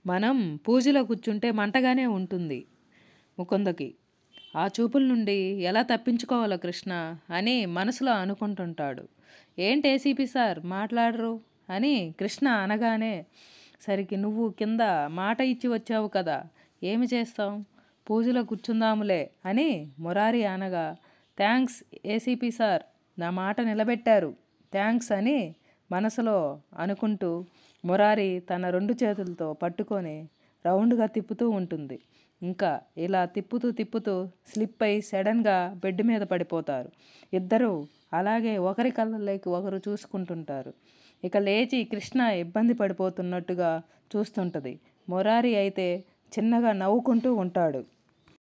మనం పూజలో కూర్చుంటే మంటగానే ఉంటుంది ముకుందకి. ఆ చూపుల నుండి ఎలా తప్పించుకోవాలో కృష్ణ అని మనసులో అనుకుంటుంటాడు. ఏంటి ఏసీపీ సార్ మాట్లాడరు అని కృష్ణ అనగానే, సరికి నువ్వు కింద మాట ఇచ్చి వచ్చావు కదా, ఏమి చేస్తాం, పూజలో కూర్చుందాములే అని మురారి అనగా, థ్యాంక్స్ ఏసీపీ సార్, నా మాట నిలబెట్టారు, థ్యాంక్స్ అని మనసులో అనుకుంటూ మురారి తన 2 చేతులతో పట్టుకొని రౌండ్గా తిప్పుతూ ఉంటుంది. ఇంకా ఇలా తిప్పుతూ తిప్పుతూ స్లిప్ అయి సడన్గా బెడ్ మీద పడిపోతారు. ఇద్దరూ అలాగే ఒకరి కళ్ళలోకి ఒకరు చూసుకుంటుంటారు. ఇక లేచి కృష్ణ ఇబ్బంది పడిపోతున్నట్టుగా చూస్తుంటుంది. మురారి అయితే చిన్నగా నవ్వుకుంటూ ఉంటాడు.